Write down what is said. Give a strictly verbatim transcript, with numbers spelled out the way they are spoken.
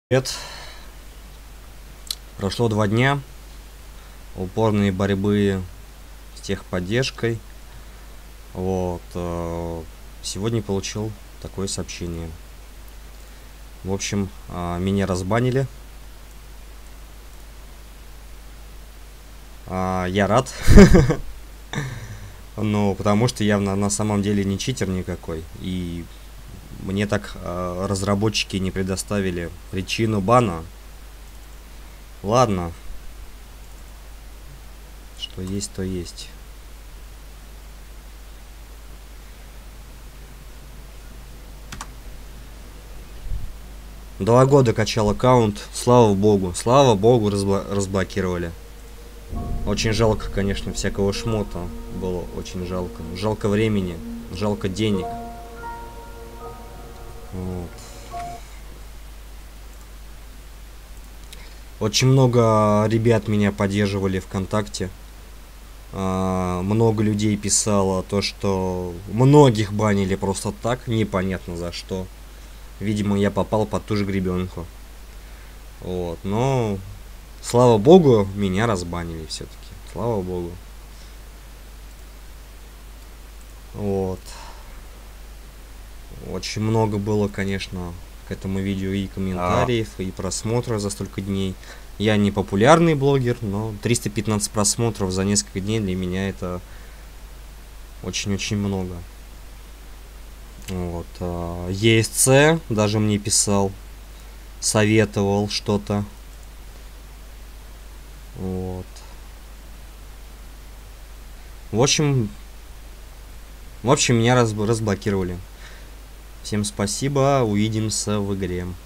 Привет. Прошло два дня упорной борьбы с техподдержкой. Вот. э, Сегодня получил такое сообщение. В общем, а, меня разбанили. А, Я рад. Ну, потому что я на, на самом деле не читер никакой. И мне так а, разработчики не предоставили причину бана. Ладно. Что есть, то есть. Два года качал аккаунт, слава богу, слава богу, разбла- разблокировали. Очень жалко, конечно, всякого шмота было, очень жалко. Жалко времени, жалко денег. Вот. Очень много ребят меня поддерживали ВКонтакте. А, много людей писало то, что многих банили просто так, непонятно за что. Видимо, я попал под ту же гребенку. Вот, но слава богу, меня разбанили все-таки. Слава богу. Вот. Очень много было, конечно, к этому видео и комментариев, и просмотров за столько дней. Я не популярный блогер, но триста пятнадцать просмотров за несколько дней для меня это очень-очень много. Вот. а, и эс си даже мне писал, советовал что-то. Вот. В общем, в общем, меня раз- разблокировали. Всем спасибо, увидимся в игре.